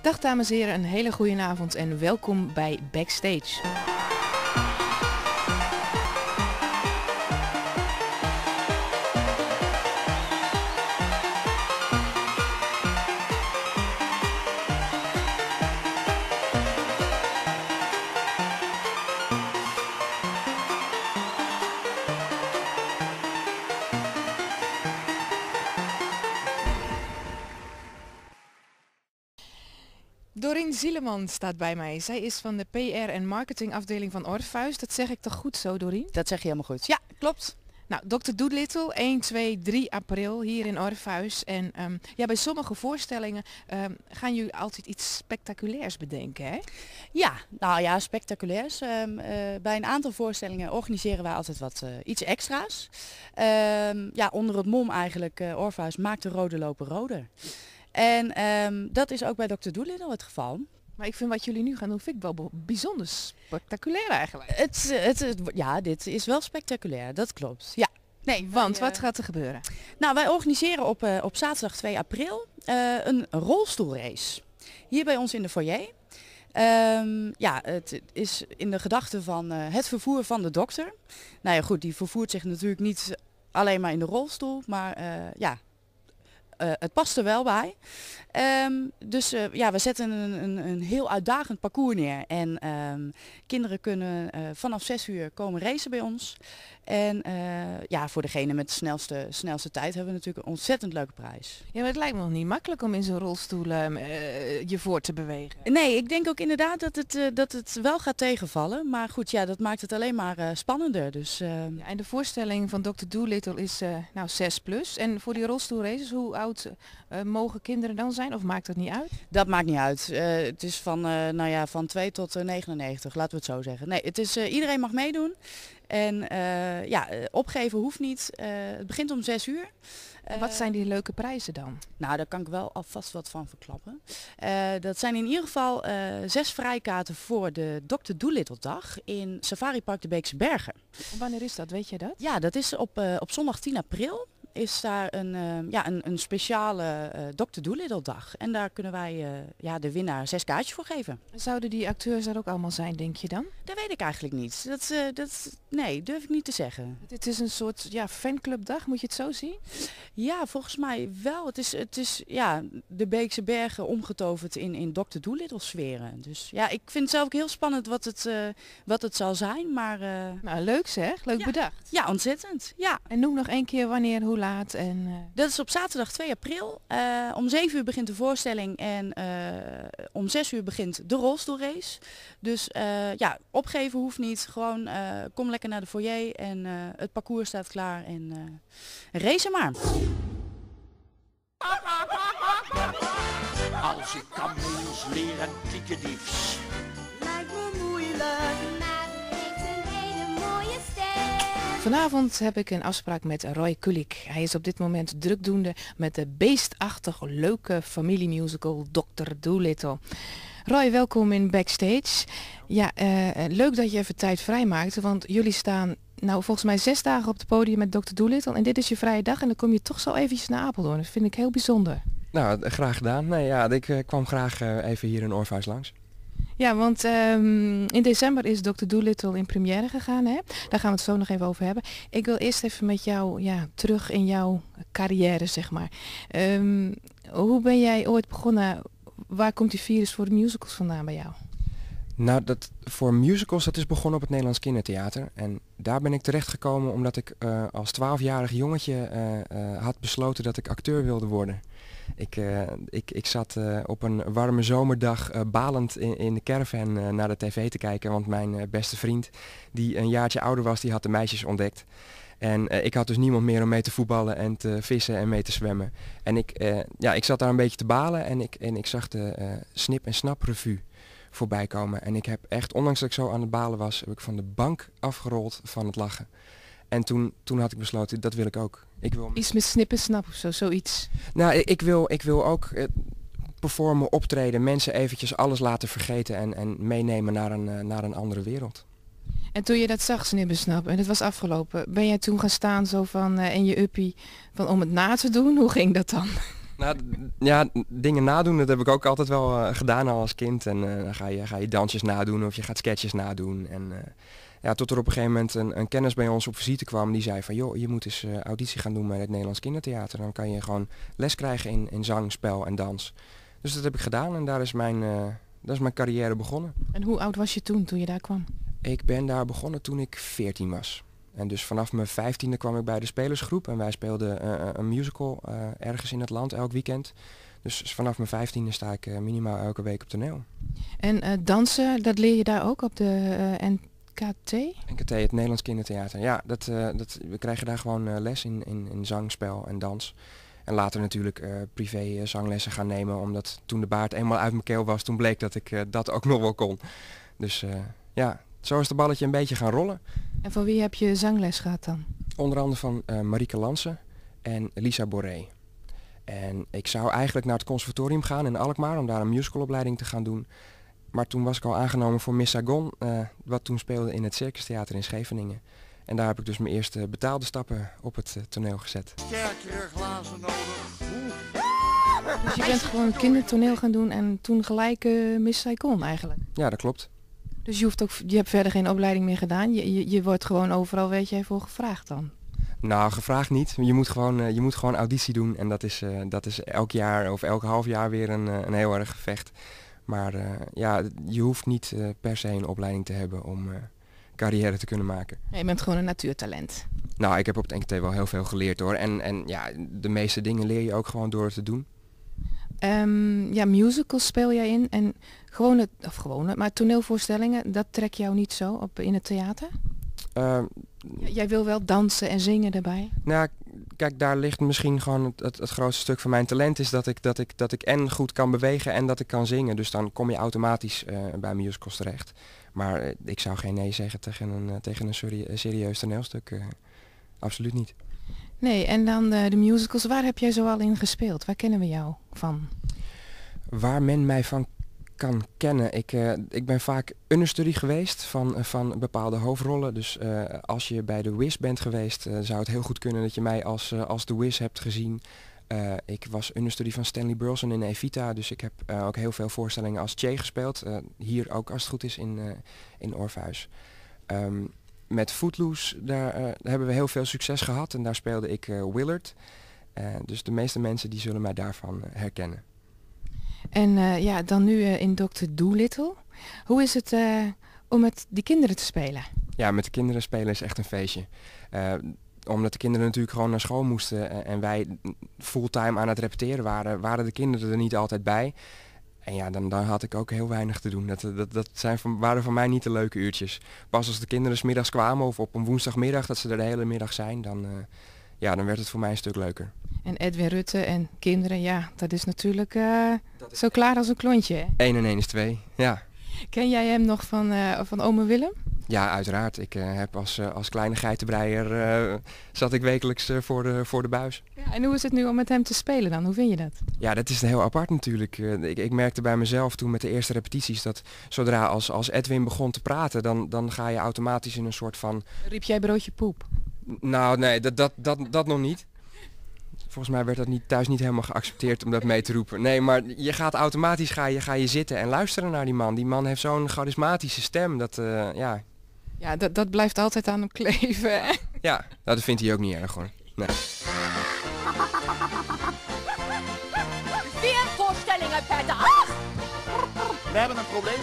Dag dames en heren, een hele goede avond en welkom bij Backstage. Dorien Zieleman staat bij mij. Zij is van de PR en marketingafdeling van Orpheus. Dat zeg ik toch goed zo, Dorien? Dat zeg je helemaal goed. Ja, klopt. Nou, Dr. Dolittle, 1, 2, 3 april hier in Orpheus. En bij sommige voorstellingen gaan jullie altijd iets spectaculairs bedenken, hè? Ja, nou ja, spectaculairs. Bij een aantal voorstellingen organiseren wij altijd iets extra's. Onder het mom eigenlijk, Orpheus maakt de rode lopen roder. En dat is ook bij Dr. Dolittle het geval. Maar ik vind wat jullie nu gaan doen, vind ik wel bijzonder spectaculair eigenlijk. Dit is wel spectaculair, dat klopt. Ja. Nee, want wat gaat er gebeuren? Nou, wij organiseren op zaterdag 2 april een rolstoelrace. Hier bij ons in de foyer. Het is in de gedachte van het vervoer van de dokter. Nou ja, goed, die vervoert zich natuurlijk niet alleen maar in de rolstoel, maar het past er wel bij. We zetten een heel uitdagend parcours neer. En kinderen kunnen vanaf 6 uur komen racen bij ons. En voor degene met de snelste tijd hebben we natuurlijk een ontzettend leuke prijs. Ja, maar het lijkt me nog niet makkelijk om in zo'n rolstoel je voor te bewegen. Nee, ik denk ook inderdaad dat het wel gaat tegenvallen. Maar goed, ja, dat maakt het alleen maar spannender. Dus, en de voorstelling van Dr. Dolittle is 6+. En voor die rolstoelraces, hoe oud mogen kinderen dan zijn? Of maakt dat niet uit? Dat maakt niet uit. Het is van 2 tot 99, laten we het zo zeggen. Nee, het is, iedereen mag meedoen. En opgeven hoeft niet. Het begint om 6 uur. En wat zijn die leuke prijzen dan? Nou, daar kan ik wel alvast wat van verklappen. Dat zijn in ieder geval 6 vrijkaarten voor de Dr. Dolittle dag in Safari Park de Beekse Bergen. En wanneer is dat? Weet je dat? Ja, dat is op zondag 10 april. Is daar een speciale Dr. Dolittle dag. En daar kunnen wij de winnaar 6 kaartjes voor geven. Zouden die acteurs er ook allemaal zijn, denk je dan? Dat weet ik eigenlijk niet. Nee, durf ik niet te zeggen. Dit is een soort fanclubdag, moet je het zo zien? Ja, volgens mij wel. Het is de Beekse Bergen omgetoverd in Dr. Dolittle sferen. Dus ja, ik vind het zelf ook heel spannend wat het zal zijn. Maar, leuk zeg. Leuk bedacht. Ja, ontzettend. Ja. En noem nog 1 keer wanneer, hoe laat? Dat is op zaterdag 2 april. Om 7 uur begint de voorstelling en om 6 uur begint de rolstoelrace. Dus opgeven hoeft niet. Gewoon kom lekker naar de foyer en het parcours staat klaar en race maar. Als ik kan eens leren kiekediefs. Lijkt me moeilijk, maar heeft een hele mooie stem. Vanavond heb ik een afspraak met Roy Kulik. Hij is op dit moment drukdoende met de beestachtig leuke familiemusical Dr. Dolittle. Roy, welkom in Backstage. Ja, leuk dat je even tijd vrijmaakt, want jullie staan volgens mij 6 dagen op het podium met Dr. Dolittle en dit is je vrije dag en dan kom je toch zo eventjes naar Apeldoorn. Dat vind ik heel bijzonder. Nou, graag gedaan. Nee, ja, ik kwam graag even hier in Orpheus langs. Ja, want in december is Dr. Dolittle in première gegaan, hè? Daar gaan we het zo nog even over hebben. Ik wil eerst even met jou terug in jouw carrière, zeg maar. Hoe ben jij ooit begonnen? Waar komt die virus voor de musicals vandaan bij jou? Nou, voor musicals, dat is begonnen op het Nederlands Kindertheater. En daar ben ik terecht gekomen omdat ik als 12-jarig jongetje had besloten dat ik acteur wilde worden. Ik zat op een warme zomerdag balend in de caravan naar de tv te kijken, want mijn beste vriend, die een jaartje ouder was, die had de meisjes ontdekt. En ik had dus niemand meer om mee te voetballen en te vissen en mee te zwemmen. En ik zat daar een beetje te balen en ik zag de Snip en Snap revue voorbij komen. En ik heb echt, ondanks dat ik zo aan het balen was, heb ik van de bank afgerold van het lachen. En toen had ik besloten, dat wil ik ook. Ik wil iets met Snip en Snap of zo, zoiets. Nou, ik wil ook performen, optreden, mensen eventjes alles laten vergeten en meenemen naar een andere wereld. En toen je dat zag, Snip en Snap, en het was afgelopen, ben jij toen gaan staan zo van in je uppie van om het na te doen? Hoe ging dat dan? Nou, ja, dingen nadoen, dat heb ik ook altijd wel gedaan al als kind. En dan ga je dansjes nadoen of je gaat sketches nadoen. En ja, tot er op een gegeven moment een kennis bij ons op visite kwam. Die zei van, joh, je moet eens auditie gaan doen bij het Nederlands Kindertheater. Dan kan je gewoon les krijgen in zang, spel en dans. Dus dat heb ik gedaan en daar is mijn carrière begonnen. En hoe oud was je toen je daar kwam? Ik ben daar begonnen toen ik 14 was. En dus vanaf mijn 15e kwam ik bij de spelersgroep en wij speelden een musical ergens in het land elk weekend. Dus vanaf mijn 15e sta ik minimaal elke week op toneel. En dansen, dat leer je daar ook op de NKT? NKT, het Nederlands Kindertheater. Ja, we krijgen daar gewoon les in zang, spel en dans. En later natuurlijk privé zanglessen gaan nemen, omdat toen de baard eenmaal uit mijn keel was, toen bleek dat ik dat ook nog wel kon. Dus ja, zo is het balletje een beetje gaan rollen. En van wie heb je zangles gehad dan? Onder andere van Marieke Lansen en Lisa Boré. En ik zou eigenlijk naar het conservatorium gaan in Alkmaar om daar een musicalopleiding te gaan doen. Maar toen was ik al aangenomen voor Miss Saigon, wat toen speelde in het Circus Theater in Scheveningen. En daar heb ik dus mijn eerste betaalde stappen op het toneel gezet. Sterkere glazen nodig. Dus je bent gewoon kindertoneel gaan doen en toen gelijk Miss Saigon eigenlijk? Ja, dat klopt. Dus je hebt verder geen opleiding meer gedaan? Je wordt gewoon overal, weet jij, voor gevraagd dan? Nou, gevraagd niet. Je moet gewoon auditie doen en dat is elk jaar of elk half jaar weer een heel erg gevecht. Maar ja, je hoeft niet per se een opleiding te hebben om carrière te kunnen maken. Ja, je bent gewoon een natuurtalent. Nou, ik heb op het NKT wel heel veel geleerd hoor. En ja, de meeste dingen leer je ook gewoon door het te doen. Ja, musicals speel jij in en maar toneelvoorstellingen, dat trek jou niet zo op in het theater? Jij wil wel dansen en zingen erbij? Nou, kijk, daar ligt misschien gewoon het grootste stuk van mijn talent is dat ik en goed kan bewegen en dat ik kan zingen. Dus dan kom je automatisch bij musicals terecht. Maar ik zou geen nee zeggen tegen een serieus toneelstuk. Absoluut niet. Nee, en dan de musicals, waar heb jij zoal in gespeeld? Waar kennen we jou van? Waar men mij van kan kennen. Ik ben vaak understudy geweest van bepaalde hoofdrollen. Dus als je bij The Wiz bent geweest, zou het heel goed kunnen dat je mij als The Wiz hebt gezien. Ik was understudy van Stanley Burleson in Evita, dus ik heb ook heel veel voorstellingen als Che gespeeld. Hier ook als het goed is in Orpheus. Met Footloose, daar hebben we heel veel succes gehad en daar speelde ik Willard. Dus de meeste mensen die zullen mij daarvan herkennen. En ja, dan nu in Dr. Dolittle. Hoe is het om met die kinderen te spelen? Ja, met de kinderen spelen is echt een feestje. Omdat de kinderen natuurlijk gewoon naar school moesten en wij fulltime aan het repeteren waren de kinderen er niet altijd bij. En ja, dan had ik ook heel weinig te doen. Waren voor mij niet de leuke uurtjes. Pas als de kinderen 's middags kwamen of op een woensdagmiddag dat ze er de hele middag zijn, dan werd het voor mij een stuk leuker. En Edwin Rutte en kinderen, ja, dat is natuurlijk zo klaar als een klontje. Hè? 1 en 1 is 2, ja. Ken jij hem nog van ome Willem? Ja, uiteraard. Ik heb als kleine geitenbreier zat ik wekelijks voor de buis. Ja, en hoe is het nu om met hem te spelen dan? Hoe vind je dat? Ja, dat is heel apart natuurlijk. Ik merkte bij mezelf toen met de eerste repetities dat zodra als Edwin begon te praten, dan ga je automatisch in een soort van... Riep jij broodje poep? Nou, nee, dat nog niet. Volgens mij werd dat thuis niet helemaal geaccepteerd om dat mee te roepen. Nee, maar je gaat automatisch ga je zitten en luisteren naar die man. Die man heeft zo'n charismatische stem. Ja, dat blijft altijd aan hem kleven. Hè? Ja, dat vindt hij ook niet erg hoor. Nee. Vier voorstellingen per dag. We hebben een probleem.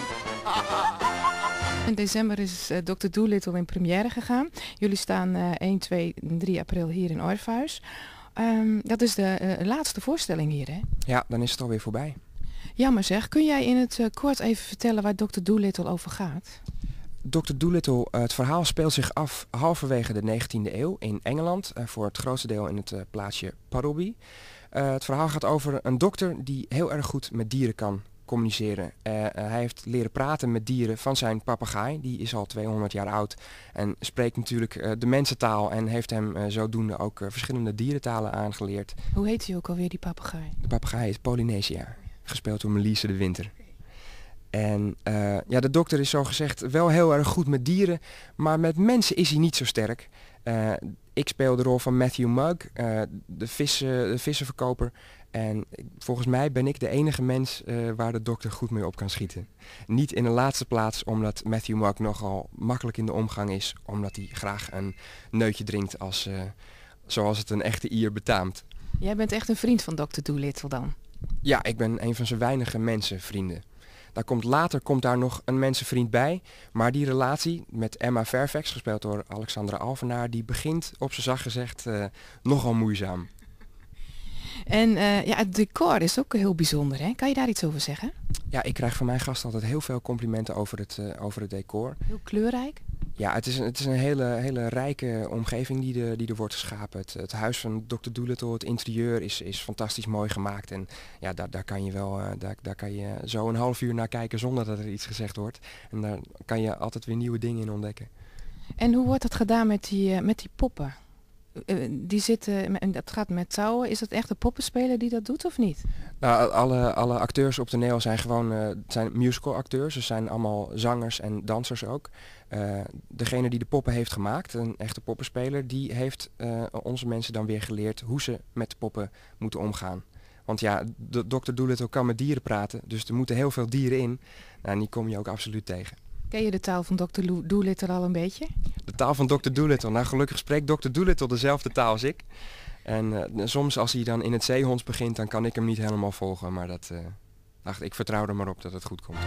In december is Dr. Dolittle in première gegaan. Jullie staan 1, 2, 3 april hier in Orpheus. Dat is de laatste voorstelling hier, hè? Ja, dan is het alweer voorbij. Jammer zeg. Kun jij in het kort even vertellen waar Dr. Dolittle over gaat? Dr. Dolittle, het verhaal speelt zich af halverwege de 19e eeuw in Engeland. Voor het grootste deel in het plaatsje Parrowby. Het verhaal gaat over een dokter die heel erg goed met dieren kan communiceren. Hij heeft leren praten met dieren van zijn papegaai. Die is al 200 jaar oud en spreekt natuurlijk de mensentaal en heeft hem zodoende ook verschillende dierentalen aangeleerd. Hoe heet hij ook alweer, die papegaai? De papegaai is Polynesia, gespeeld door Melise de Winter. En de dokter is zogezegd wel heel erg goed met dieren, maar met mensen is hij niet zo sterk. Ik speel de rol van Matthew Mugg, de vissenverkoper. En volgens mij ben ik de enige mens waar de dokter goed mee op kan schieten. Niet in de laatste plaats omdat Matthew Mugg nogal makkelijk in de omgang is. Omdat hij graag een neutje drinkt zoals het een echte Ier betaamt. Jij bent echt een vriend van Dr. Dolittle dan? Ja, ik ben een van zijn weinige mensenvrienden. Later komt daar nog een mensenvriend bij. Maar die relatie met Emma Fairfax, gespeeld door Alexandra Alvenaar, die begint op z'n zacht gezegd nogal moeizaam. En ja, het decor is ook heel bijzonder, hè? Kan je daar iets over zeggen? Ja, ik krijg van mijn gasten altijd heel veel complimenten over het decor. Heel kleurrijk? Ja, het is een hele rijke omgeving die er wordt geschapen. Het huis van Dr. Dolittle, het interieur is fantastisch mooi gemaakt. En ja, daar kan je zo een half uur naar kijken zonder dat er iets gezegd wordt. En daar kan je altijd weer nieuwe dingen in ontdekken. En hoe wordt dat gedaan met die poppen? Die zitten, en dat gaat met touwen. Is dat echt de poppenspeler die dat doet of niet? Nou, alle acteurs op toneel zijn gewoon zijn musical acteurs. Ze zijn allemaal zangers en dansers ook. Degene die de poppen heeft gemaakt, een echte poppenspeler, die heeft onze mensen dan weer geleerd hoe ze met de poppen moeten omgaan. Want ja, de Dr. Dolittle kan met dieren praten, dus er moeten heel veel dieren in. Nou, en die kom je ook absoluut tegen. Ken je de taal van Dr. Dolittle al een beetje? De taal van Dr. Dolittle. Nou, gelukkig spreekt Dr. Dolittle dezelfde taal als ik. En soms als hij dan in het zeehonds begint, dan kan ik hem niet helemaal volgen. Maar ik vertrouw er maar op dat het goed komt.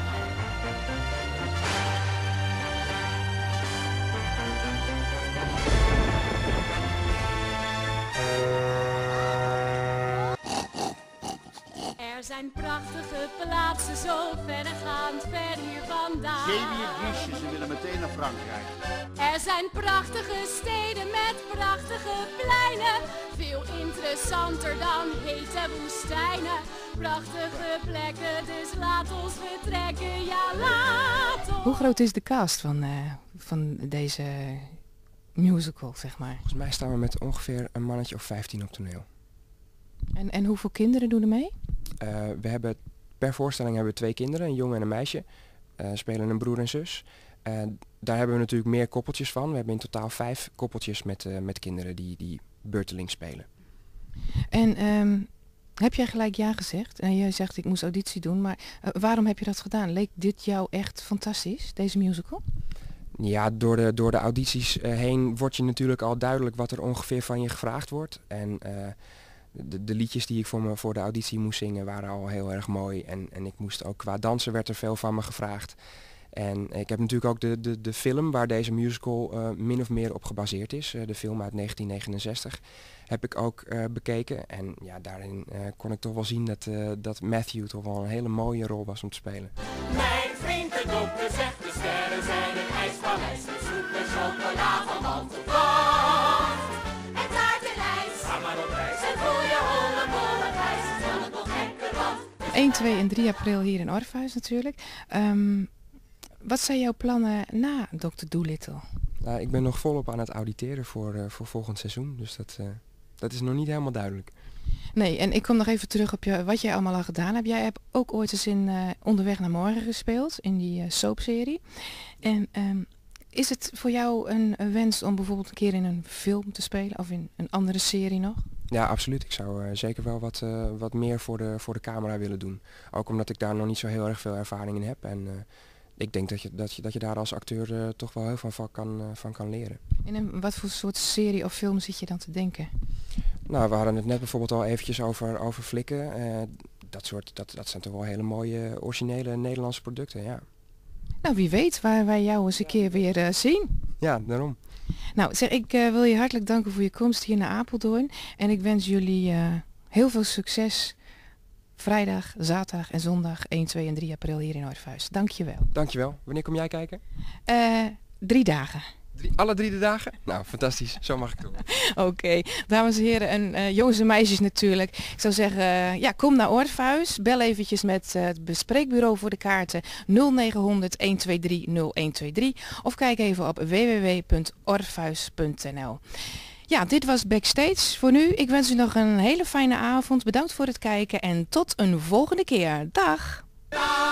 Er zijn prachtige plaatsen zo verregaand ver hier vandaan. Zeewier Griesje, ze willen meteen naar Frankrijk. Er zijn prachtige steden met prachtige pleinen. Veel interessanter dan hete woestijnen. Prachtige plekken, dus laat ons vertrekken, ja laat ons. Hoe groot is de cast van deze musical, zeg maar? Volgens mij staan we met ongeveer een mannetje of 15 op toneel. En hoeveel kinderen doen er mee? We hebben per voorstelling hebben we 2 kinderen, een jongen en een meisje. Spelen een broer en zus. Daar hebben we natuurlijk meer koppeltjes van. We hebben in totaal 5 koppeltjes met kinderen die beurtelings spelen. En heb jij gelijk ja gezegd? En jij zegt ik moest auditie doen, maar waarom heb je dat gedaan? Leek dit jou echt fantastisch, deze musical? Ja, door de audities heen wordt je natuurlijk al duidelijk wat er ongeveer van je gevraagd wordt. En de liedjes die ik voor de auditie moest zingen waren al heel erg mooi. En ik moest ook qua dansen werd er veel van me gevraagd. En ik heb natuurlijk ook de film waar deze musical min of meer op gebaseerd is. De film uit 1969 heb ik ook bekeken. En ja, daarin kon ik toch wel zien dat Matthew toch wel een hele mooie rol was om te spelen. Mijn vriend de dokter zegt de sterren zijn een ijspaleis. Met zoete chocola van wand tot wand. En taartenijs. Ga maar op reis. En voel je holle reis. Kan het nog gekker wat? 1, 2 en 3 april hier in Orpheus natuurlijk. Wat zijn jouw plannen na Dr. Dolittle? Nou, ik ben nog volop aan het auditeren voor volgend seizoen. Dus dat is nog niet helemaal duidelijk. Nee, en ik kom nog even terug op wat jij allemaal al gedaan hebt. Jij hebt ook ooit eens in Onderweg naar Morgen gespeeld, in die soapserie. En is het voor jou een wens om bijvoorbeeld een keer in een film te spelen of in een andere serie nog? Ja, absoluut. Ik zou zeker wel wat meer voor de camera willen doen. Ook omdat ik daar nog niet zo heel erg veel ervaring in heb. En ik denk dat je daar als acteur toch wel heel veel van kan leren. En wat voor soort serie of film zit je dan te denken? Nou, we hadden het net bijvoorbeeld al eventjes over Flikken. Dat zijn toch wel hele mooie, originele Nederlandse producten, ja. Nou, wie weet waar wij jou eens een keer weer zien. Ja, daarom. Nou, zeg, ik wil je hartelijk danken voor je komst hier naar Apeldoorn. En ik wens jullie heel veel succes vrijdag, zaterdag en zondag 1, 2 en 3 april hier in Orpheus. Dankjewel. Dankjewel. Wanneer kom jij kijken? 3 dagen. Alle 3 de dagen? Nou, fantastisch. Zo mag ik doen. Oké, dames en heren en jongens en meisjes natuurlijk. Ik zou zeggen, ja, kom naar Orpheus. Bel eventjes met het bespreekbureau voor de kaarten 0900 123 0123. Of kijk even op www.orpheus.nl. Ja, dit was Backstage voor nu. Ik wens u nog een hele fijne avond. Bedankt voor het kijken en tot een volgende keer. Dag!